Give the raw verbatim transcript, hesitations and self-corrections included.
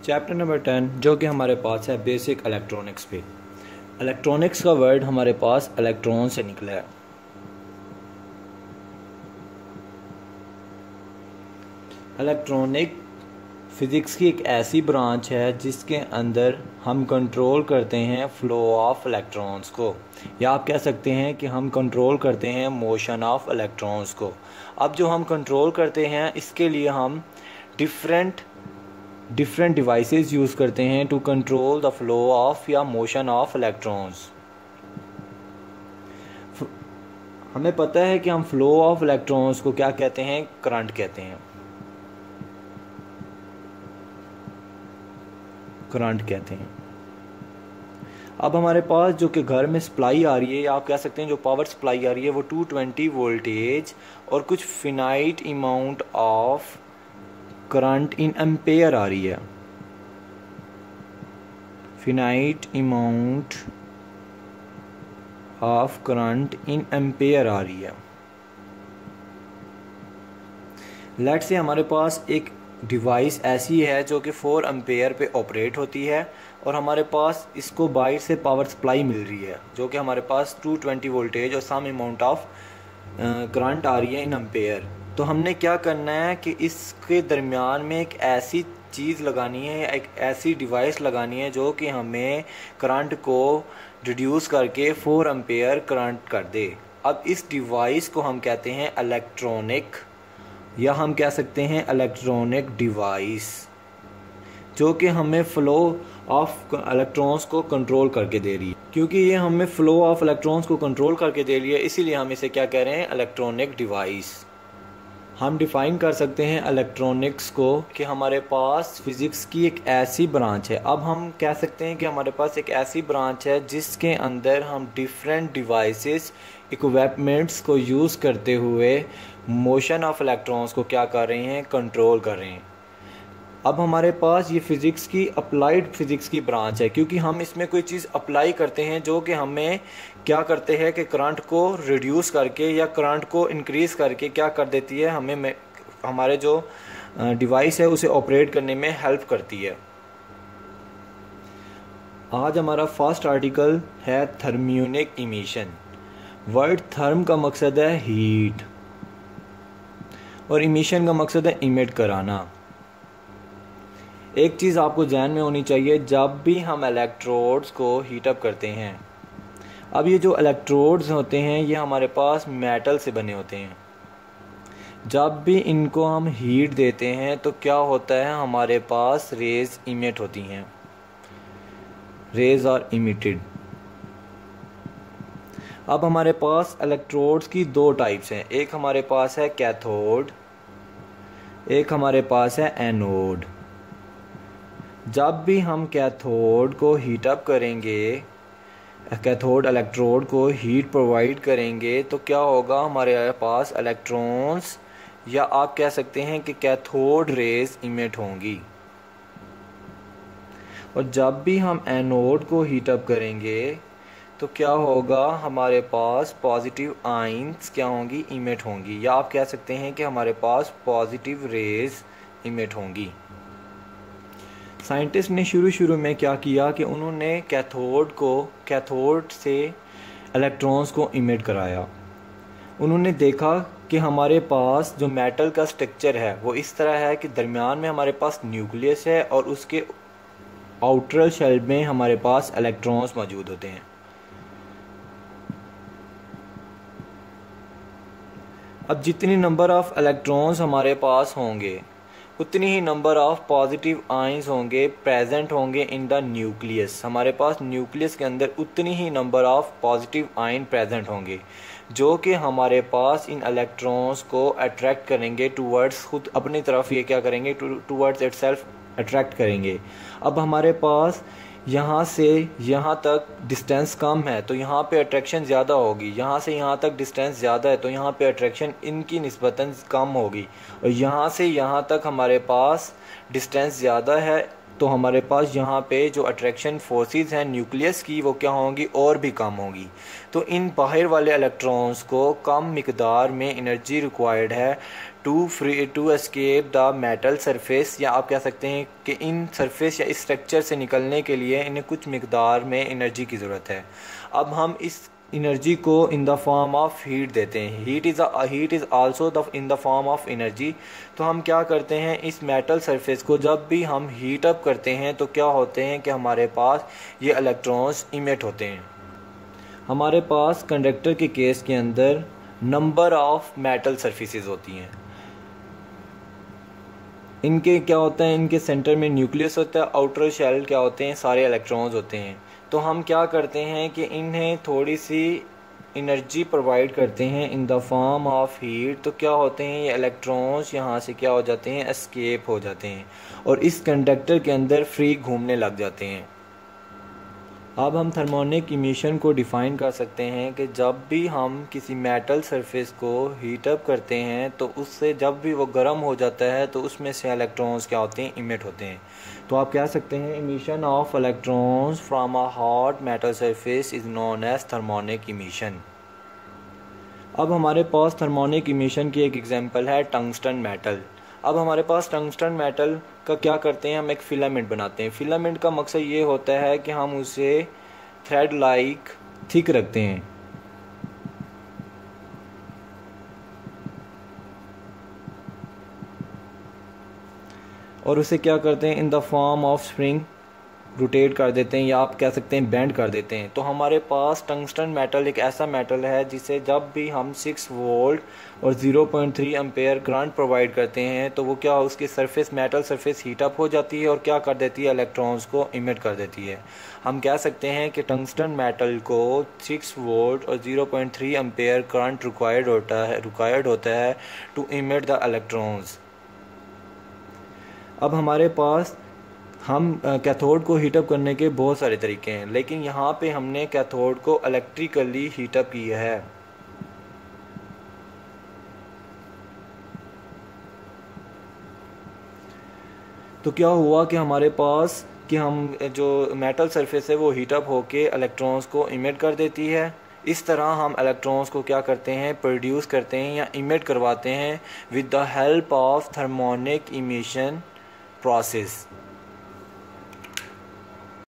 Chapter number ten जो कि हमारे पास है बेसिक इलेक्ट्रॉनिक्स पे। इलेक्ट्रॉनिक्स का वर्ड हमारे पास इलेक्ट्रॉन से निकला है। इलेक्ट्रॉनिक फिज़िक्स की एक ऐसी ब्रांच है जिसके अंदर हम कंट्रोल करते हैं फ़्लो ऑफ इलेक्ट्रॉन्स को, या आप कह सकते हैं कि हम कंट्रोल करते हैं मोशन ऑफ इलेक्ट्रॉन्स को। अब जो हम कंट्रोल करते हैं इसके लिए हम डिफरेंट डिफरेंट डिवाइसेस यूज़ करते हैं to control the flow of या मोशन ऑफ इलेक्ट्रॉन्स। हमें पता है कि हम फ्लो ऑफ इलेक्ट्रॉन्स को क्या कहते हैं, करंट कहते हैं, करंट कहते हैं। अब हमारे पास जो कि घर में सप्लाई आ रही है, या आप कह सकते हैं जो पावर सप्लाई आ रही है, वो टू ट्वेंटी वोल्टेज और कुछ finite amount of current in ampere आ रही है। Finite amount of current in ampere आ रही है। लेट्स से हमारे पास एक डिवाइस ऐसी है जो कि फोर एम्पेयर पे ऑपरेट होती है और हमारे पास इसको बाहर से पावर सप्लाई मिल रही है जो कि हमारे पास टू ट्वेंटी वोल्टेज और सम अमाउंट ऑफ करंट आ रही है इन एम्पेयर। तो हमने क्या करना है कि इसके दरमियान में एक ऐसी चीज़ लगानी है, एक ऐसी डिवाइस लगानी है जो कि हमें करंट को रिड्यूस करके फोर एम्पेयर करंट कर दे। अब इस डिवाइस को हम कहते हैं इलेक्ट्रॉनिक, या हम कह सकते हैं इलेक्ट्रॉनिक डिवाइस, जो कि हमें फ़्लो ऑफ इलेक्ट्रॉन्स को कंट्रोल करके दे रही है। क्योंकि ये हमें फ़्लो ऑफ इलेक्ट्रॉन्स को कंट्रोल करके दे रही है, इसीलिए हम इसे क्या कह रहे हैं, इलेक्ट्रॉनिक डिवाइस। हम डिफ़ाइन कर सकते हैं इलेक्ट्रॉनिक्स को कि हमारे पास फिज़िक्स की एक ऐसी ब्रांच है। अब हम कह सकते हैं कि हमारे पास एक ऐसी ब्रांच है जिसके अंदर हम डिफरेंट डिवाइसेस, इक्विपमेंट्स को यूज़ करते हुए मोशन ऑफ इलेक्ट्रॉन्स को क्या कर रहे हैं, कंट्रोल कर रहे हैं। अब हमारे पास ये फ़िज़िक्स की अप्लाइड फ़िज़िक्स की ब्रांच है, क्योंकि हम इसमें कोई चीज़ अप्लाई करते हैं जो कि हमें क्या करते हैं कि करंट को रिड्यूस करके या करंट को इंक्रीज़ करके क्या कर देती है, हमें हमारे जो डिवाइस है उसे ऑपरेट करने में हेल्प करती है। आज हमारा फर्स्ट आर्टिकल है थर्मियोनिक इमिशन। वर्ड थर्म का मकसद है हीट और इमिशन का मकसद है इमिट कराना। एक चीज़ आपको ध्यान में होनी चाहिए, जब भी हम इलेक्ट्रोड्स को हीटअप करते हैं, अब ये जो इलेक्ट्रोड्स होते हैं ये हमारे पास मेटल से बने होते हैं। जब भी इनको हम हीट देते हैं तो क्या होता है, हमारे पास रेज इमिट होती हैं, रेज आर इमिटेड। अब हमारे पास इलेक्ट्रोड्स की दो टाइप्स हैं, एक हमारे पास है कैथोड, एक हमारे पास है एनोड। जब भी हम कैथोड को हीटअप करेंगे, कैथोड इलेक्ट्रोड को हीट प्रोवाइड करेंगे, तो क्या होगा, हमारे पास इलेक्ट्रॉन्स, या आप कह सकते हैं कि कैथोड रेज इमिट होंगी। और जब भी हम एनोड को हीटअप करेंगे तो क्या होगा, हमारे पास पॉजिटिव आयंस क्या होंगी, इमिट होंगी, या आप कह सकते हैं कि हमारे पास पॉजिटिव रेज इमिट होंगी। साइंटिस्ट ने शुरू शुरू में क्या किया कि उन्होंने कैथोड को कैथोड से इलेक्ट्रॉन्स को इमिट कराया। उन्होंने देखा कि हमारे पास जो मेटल का स्ट्रक्चर है वो इस तरह है कि दरमियान में हमारे पास न्यूक्लियस है और उसके आउटर शेल में हमारे पास इलेक्ट्रॉन्स मौजूद होते हैं। अब जितनी नंबर ऑफ इलेक्ट्रॉन्स हमारे पास होंगे उतनी ही नंबर ऑफ पॉजिटिव आयंस होंगे प्रेजेंट होंगे इन द न्यूक्लियस। हमारे पास न्यूक्लियस के अंदर उतनी ही number of positive ion present होंगे जो कि हमारे पास इन इलेक्ट्रॉन्स को अट्रैक्ट करेंगे टूवर्ड्स, खुद अपनी तरफ ये क्या करेंगे, टूवर्ड्स इटसेल्फ अट्रैक्ट करेंगे। अब हमारे पास यहाँ से यहाँ तक डिस्टेंस कम है तो यहाँ पे अट्रैक्शन ज़्यादा होगी, यहाँ से यहाँ तक डिस्टेंस ज़्यादा है तो यहाँ पे अट्रैक्शन इनकी निस्बतन कम होगी, और यहाँ से यहाँ तक हमारे पास डिस्टेंस ज़्यादा है तो हमारे पास यहाँ पे जो अट्रैक्शन फोर्सेस हैं न्यूक्लियस की वो क्या होंगी, और भी कम होंगी। तो इन बाहर वाले इलेक्ट्रॉन्स को कम मिकदार में एनर्जी रिक्वायर्ड है to free to escape the metal surface, या आप कह सकते हैं कि इन सरफेस या इस स्ट्रक्चर से निकलने के लिए इन्हें कुछ मिकदार में एनर्जी की ज़रूरत है। अब हम इस एनर्जी को in the form of heat देते हैं। Heat is heat is also the in the form of energy. तो हम क्या करते हैं, इस मेटल सरफेस को जब भी हम हीट अप करते हैं तो क्या होते हैं कि हमारे पास ये इलेक्ट्रॉन्स इमिट होते हैं। हमारे पास कंडक्टर के केस के अंदर नंबर ऑफ मेटल सरफेसेस होती हैं। इनके क्या होता है, इनके सेंटर में न्यूक्लियस होता है, आउटर शेल क्या होते हैं, सारे इलेक्ट्रॉन्स होते हैं। तो हम क्या करते हैं कि इन्हें थोड़ी सी एनर्जी प्रोवाइड करते हैं in the form of heat. तो क्या होते हैं, ये इलेक्ट्रॉन्स यहाँ से क्या हो जाते हैं, एस्केप हो जाते हैं और इस कंडक्टर के अंदर फ्री घूमने लग जाते हैं। अब हम थर्मोनिक इमिशन को डिफ़ाइन कर सकते हैं कि जब भी हम किसी मेटल सरफेस को हीट अप करते हैं तो उससे जब भी वो गर्म हो जाता है तो उसमें से इलेक्ट्रॉन्स क्या होते हैं, इमिट होते हैं। तो आप कह सकते हैं emission of electrons from a hot metal surface is known as thermionic emission. अब हमारे पास थर्मोनिक इमिशन की एक एग्जांपल है टंगस्टन मेटल। अब हमारे पास टंगस्टन मेटल का क्या करते हैं, हम एक फिलामेंट बनाते हैं। फिलामेंट का मकसद ये होता है कि हम उसे थ्रेड लाइक थिक रखते हैं। और उसे क्या करते हैं, in the form of spring rotate कर देते हैं, या आप कह सकते हैं बेंड कर देते हैं। तो हमारे पास टंगस्टन मेटल एक ऐसा मेटल है जिसे जब भी हम सिक्स वोल्ट और zero point three ampere current provide करते हैं तो वो क्या उसकी surface metal surface heat up हो जाती है और क्या कर देती है, इलेक्ट्रॉन्स को इमिट कर देती है। हम कह सकते हैं कि टंगस्टन मेटल को सिक्स वोल्ट और zero point three ampere current required होता है रिक्वायर्ड होता है टू इमिट द इलेक्ट्रॉन्स। अब हमारे पास हम कैथोड को हीटअप करने के बहुत सारे तरीके हैं, लेकिन यहाँ पे हमने कैथोड को इलेक्ट्रिकली हीटअप किया है। तो क्या हुआ कि हमारे पास कि हम जो मेटल सरफेस है वो हीटअप होके इलेक्ट्रॉन्स को इमिट कर देती है। इस तरह हम इलेक्ट्रॉन्स को क्या करते हैं, प्रोड्यूस करते हैं या इमिट करवाते हैं with the help of thermionic emission process.